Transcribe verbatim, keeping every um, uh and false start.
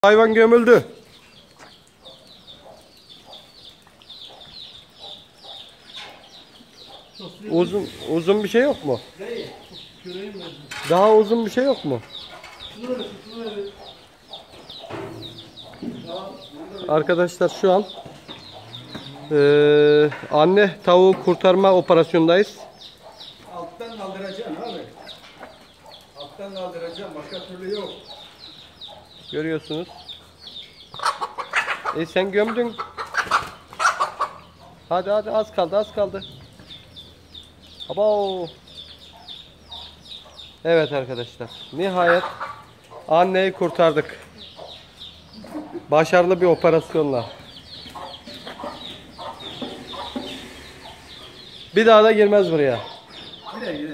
Hayvan gömüldü. Uzun uzun bir şey yok mu? Daha uzun bir şey yok mu? Arkadaşlar şu an e, anne tavuğu kurtarma operasyondayız. Alttan kaldıracağım abi. Alttan kaldıracağım. Başka türlü yok. Görüyorsunuz. E sen gömdün. Hadi hadi az kaldı az kaldı. Abo. Evet arkadaşlar. Nihayet anneyi kurtardık. Başarılı bir operasyonla. Bir daha da girmez buraya. Girer girer.